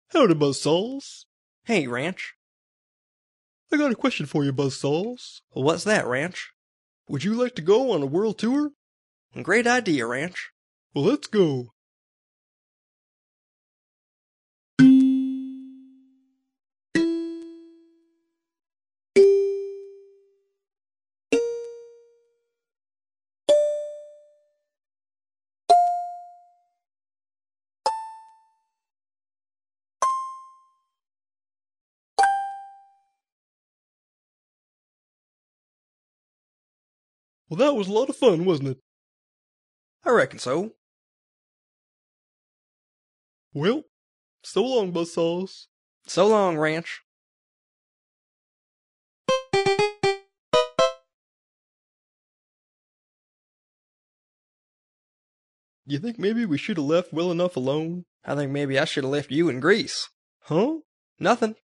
Howdy, Buzzsaws. Hey, Ranch. I got a question for you, Buzzsaws. What's that, Ranch? Would you like to go on a world tour? Great idea, Ranch. Well, let's go. Well, that was a lot of fun, wasn't it? I reckon so. Well, so long, Buzzsaws. So long, Ranch. You think maybe we should have left well enough alone? I think maybe I should have left you in Greece. Huh? Nothing.